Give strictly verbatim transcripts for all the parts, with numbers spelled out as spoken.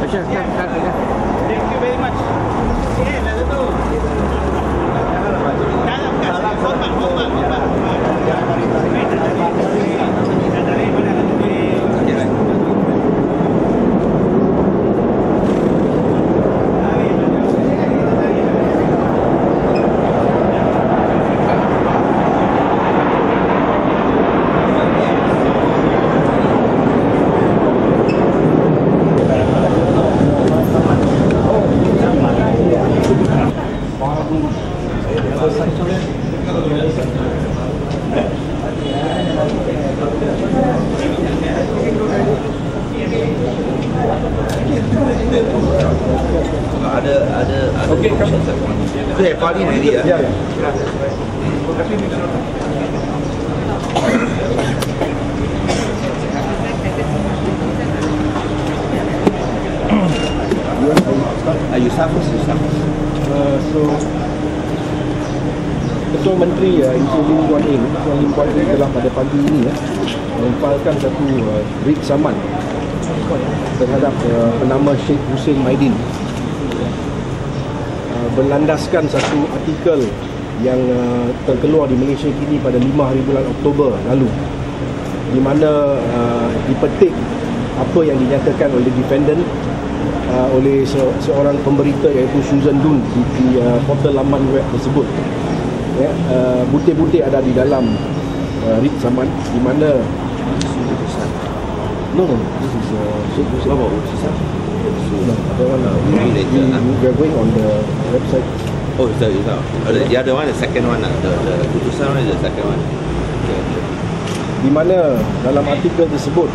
Sure, sure, sure, sure. Thank you very much. Eh, dah tu. Dalam kat sini, hormat, hormat, hormat. Ada ada ada Okey, option satu. Itu yang paling ready ya. Ya. Ah, you start first, you start first. Uh, so Ketua Menteri uh, Encik Lim Guan Eng, Tuan Lim Guan Eng telah pada pagi ini ya, memfailkan satu uh, writ saman terhadap uh, penama Sheikh Hussein Maidin uh, berlandaskan satu artikel yang uh, terkeluar di Malaysia kini pada lima hari bulan Oktober lalu, di mana uh, dipetik apa yang dinyatakan oleh defendant uh, oleh se seorang pemberita iaitu Susan Dun di, di uh, portal laman web tersebut. Ya, uh, butir-butir ada di dalam uh, writ saman di mana no no this is uh, Sheikh Hussein. Apa utusan? No, that one uh, we, we, we are going on the website. Oh, is that, is that. Oh, the, the other one, the second one, uh, the the utusan one is the second one. Okay, okay. Di mana dalam artikel tersebut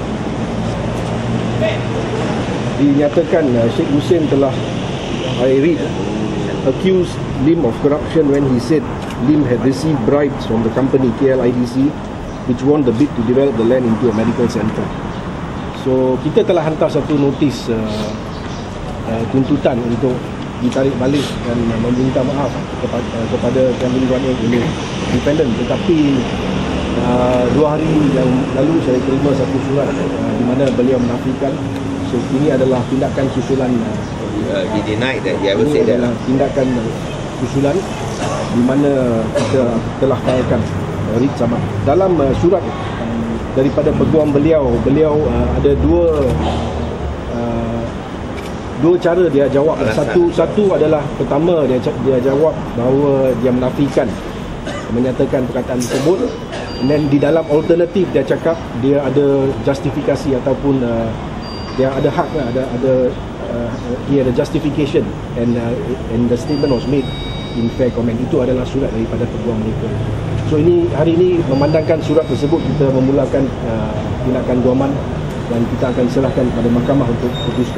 dinyatakan uh, Sheikh Hussein telah, I read, accused Lim of corruption when he said Lim had received bribes from the company K L I D C which won the bid to develop the land into a medical centre. So kita telah hantar satu notis uh, uh, tuntutan untuk ditarik balik dan uh, meminta maaf kepada uh, kepada Tuan Lim Guan Eng ini independent, tetapi uh, dua hari yang lalu saya terima satu surat uh, di mana beliau menafikan. So ini adalah tindakan susulan uh, Uh, he denied that he ever ini said that. adalah tindakan susulan di mana kita telah failkan uh, writ saman. Dalam uh, surat uh, daripada peguam beliau, beliau uh, ada dua uh, dua cara dia jawab. Alasan. Satu satu adalah pertama dia dia jawab bahawa dia menafikan, menyatakan perkataan tersebut. Dan di dalam alternatif dia cakap dia ada justifikasi ataupun uh, dia ada hak lah, ada ada uh, dia ada justification and uh, and the statement was made in fair comment. Itu adalah surat daripada peguam mereka. So ini hari ini memandangkan surat tersebut, kita memulakan uh, tindakan guaman dan kita akan serahkan kepada mahkamah untuk putuskan.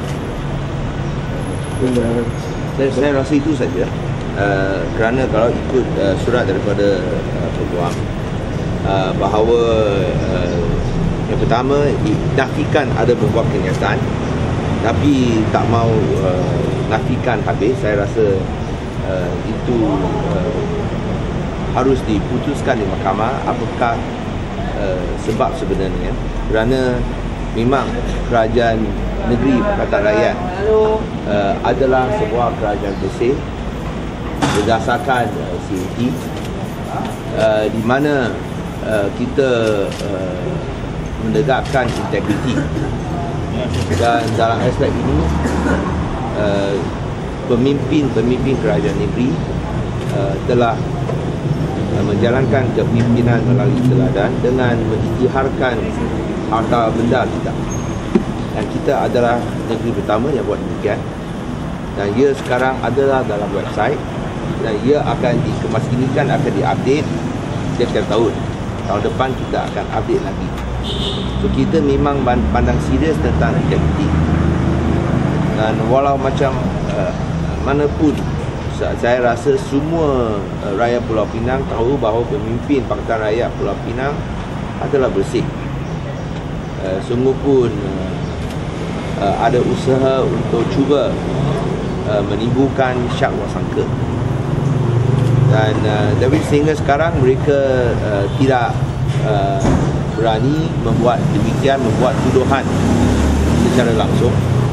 Uh, Saya, saya rasa itu saja. Uh, kerana kalau ikut uh, surat daripada uh, peguam uh, bahawa uh, yang pertama nafikan ada beberapa kenyataan, tapi tak mau uh, nafikan habis. Saya rasa uh, itu uh, harus diputuskan di mahkamah apakah uh, sebab sebenarnya. Kerana memang kerajaan negeri Pakatan Rakyat uh, adalah sebuah kerajaan bersih berdasarkan uh, C A T, uh, di mana uh, kita uh, menegakkan integriti, dan dalam aspek ini uh, pemimpin-pemimpin kerajaan negeri uh, telah uh, menjalankan kepimpinan melalui teladan dengan mengisytiharkan harta benda kita, dan kita adalah negeri pertama yang buat demikian, dan ia sekarang adalah dalam website dan ia akan dikemasinikan, akan diupdate setiap tahun. Tahun depan kita akan update lagi. So kita memang pandang serius tentang integriti, dan walau macam uh, mana pun saya rasa semua uh, rakyat Pulau Pinang tahu bahawa pemimpin Pakatan Rakyat Pulau Pinang adalah bersih. Uh, sungguh pun uh, uh, ada usaha untuk cuba uh, menimbulkan syak wasangka, dan uh, tapi sehingga sekarang mereka uh, tidak uh, berani membuat demikian, membuat tuduhan secara langsung.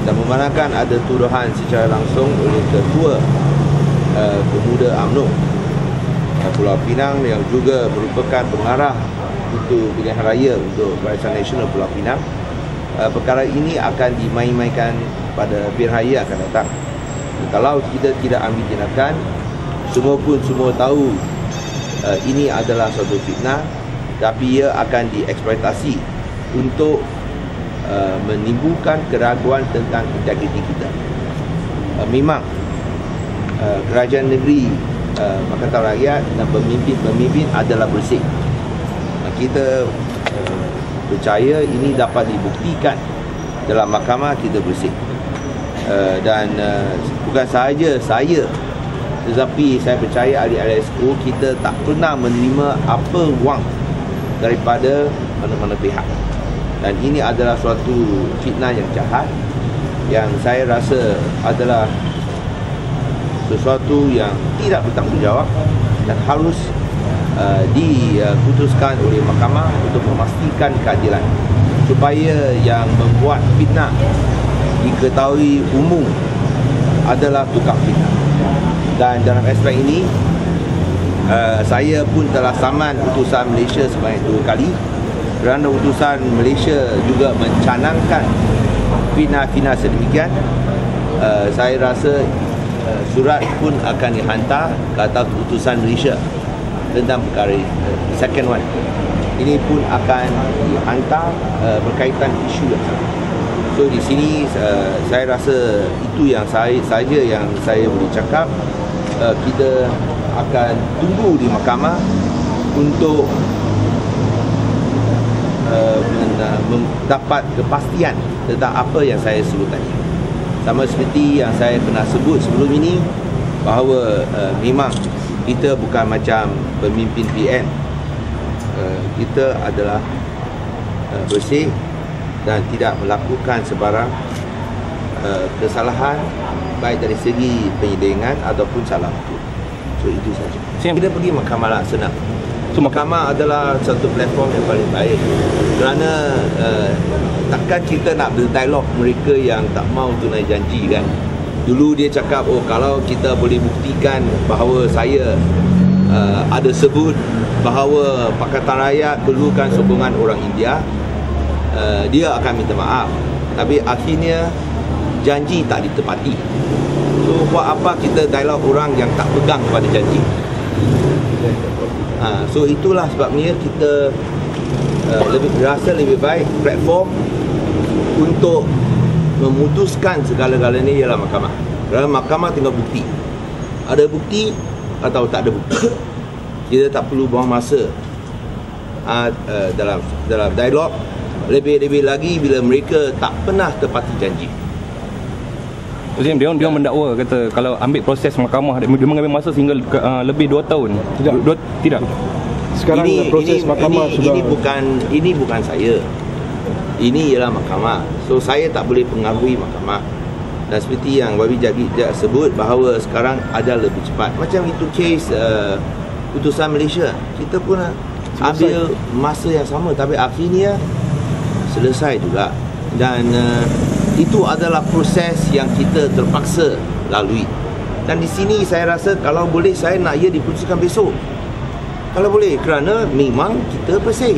dan memandangkan ada tuduhan secara langsung oleh Ketua uh, Pemuda U M N O uh, Pulau Pinang yang juga merupakan pengarah untuk pilihan raya untuk Barisan Nasional Pulau Pinang. Uh, perkara ini akan dimain-mainkan pada pilihan raya akan datang. Kalau kita tidak ambil tindakan, semua pun semua tahu uh, ini adalah suatu fitnah, tapi ia akan dieksploitasi untuk uh, menimbulkan keraguan tentang integriti kita. Uh, memang uh, kerajaan negeri uh, Pakatan Rakyat dan pemimpin-pemimpin adalah bersih. Uh, kita uh, percaya ini dapat dibuktikan dalam mahkamah kita bersih. Uh, dan uh, bukan sahaja saya, tetapi saya percaya ahli-ahli S O kita tak pernah menerima apa wang daripada mana-mana pihak. Dan ini adalah suatu fitnah yang jahat, yang saya rasa adalah sesuatu yang tidak bertanggungjawab dan harus uh, diputuskan oleh mahkamah untuk memastikan keadilan, supaya yang membuat fitnah diketahui umum adalah tukang fitnah. Dan dalam aspek ini uh, saya pun telah saman utusan Malaysia sebanyak dua kali, kerana utusan Malaysia juga mencanangkan fitnah-fitnah sedemikian. uh, saya rasa uh, surat pun akan dihantar ke atas utusan Malaysia tentang perkara ini. Uh, second one ini pun akan dihantar uh, berkaitan isu yang sama. So di sini uh, saya rasa itu yang saya saja yang saya boleh cakap. Uh, kita akan tunggu di mahkamah untuk uh, mendapat kepastian tentang apa yang saya sebut tadi. Sama seperti yang saya pernah sebut sebelum ini, bahawa uh, memang kita bukan macam pemimpin P N. Uh, kita adalah uh, bersih dan tidak melakukan sebarang uh, kesalahan, baik dari segi penyelidikan ataupun salah hukum. So itu saja. Kita pergi mahkamah lah, senang. So, mahkamah adalah satu platform yang paling baik, kerana uh, takkan kita nak berdialog mereka yang tak mau tunai janji kan. Dulu dia cakap, oh kalau kita boleh buktikan bahawa saya uh, ada sebut bahawa Pakatan Rakyat perlukan sokongan orang India, Uh, dia akan minta maaf. Tapi akhirnya janji tak ditepati. So buat apa kita dialog orang yang tak pegang pada janji? Ha, so itulah sebabnya kita uh, lebih rasa lebih baik platform untuk memutuskan segala-galanya ialah mahkamah. Kerana mahkamah tinggal bukti. Ada bukti atau tak ada bukti. Kita tak perlu buang masa uh, uh, dalam dalam dialog. Lebih-lebih lagi bila mereka tak pernah tepati janji. Uzim, dia dia mendakwa kata kalau ambil proses mahkamah dia mengambil masa sehingga uh, lebih dua tahun. Tidak. Dua, tidak. Sekarang ini, proses ini, mahkamah ini, sudah ini bukan ini bukan saya. Ini ialah mahkamah. So saya tak boleh pengaruhi mahkamah. Dan seperti yang Wabi Jadi sebut bahawa sekarang ada lebih cepat. Macam itu kes uh, putusan Malaysia. Kita pun ambil masa yang sama, tapi akhirnya selesai juga. Dan uh, itu adalah proses yang kita terpaksa lalui. Dan di sini saya rasa kalau boleh saya nak ia diputuskan besok. Kalau boleh, kerana memang kita bersih.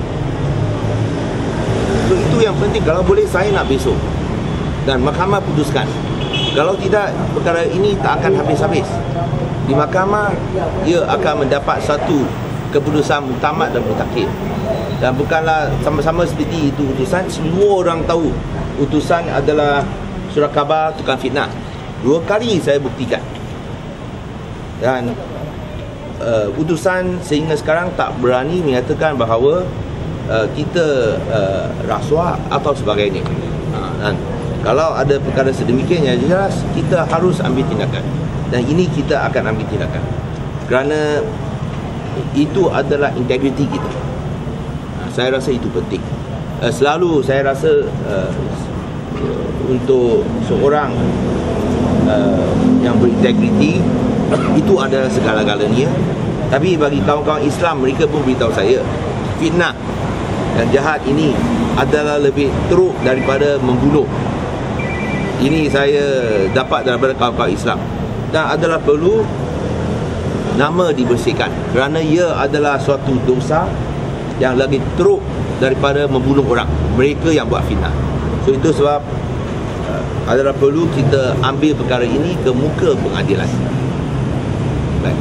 So, itu yang penting. Kalau boleh saya nak besok. Dan mahkamah putuskan. Kalau tidak, perkara ini tak akan habis-habis. Di mahkamah ia akan mendapat satu keputusan muktamad dan mutakhir. Dan bukanlah sama-sama seperti itu utusan. Semua orang tahu utusan adalah surat khabar tukang fitnah. Dua kali saya buktikan. Dan uh, utusan sehingga sekarang tak berani menyatakan bahawa uh, kita uh, rasuah atau sebagainya. uh, Dan kalau ada perkara sedemikian yang jelas, kita harus ambil tindakan. Dan ini kita akan ambil tindakan. Kerana itu adalah integriti kita. Saya rasa itu penting. Uh, selalu saya rasa uh, untuk seorang uh, yang berintegriti itu adalah segala-galanya. Tapi bagi kawan-kawan Islam, mereka pun beritahu saya fitnah dan jahat ini adalah lebih teruk daripada membunuh. ini saya dapat daripada kawan-kawan Islam, dan adalah perlu nama dibersihkan kerana ia adalah suatu dosa yang lagi teruk daripada membunuh orang, mereka yang buat fitnah. So itu sebab uh, adalah perlu kita ambil perkara ini ke muka pengadilan. Baik.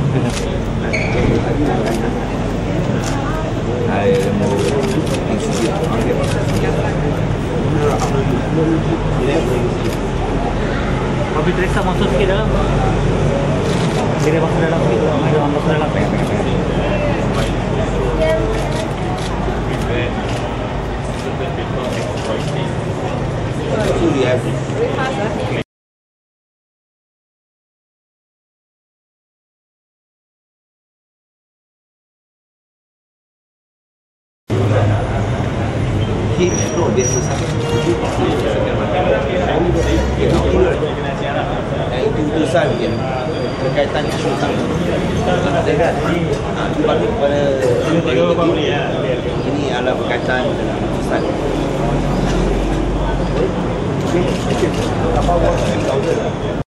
Habis Teresa masuk sikit dalam. Dia masuk dalam sikit. Dia masuk dalam. No, dia sesat. Itu utusan dia berkaitan isu sama. Dengan itu bagi kepada ini adalah berkaitan dengan utusan. Okay.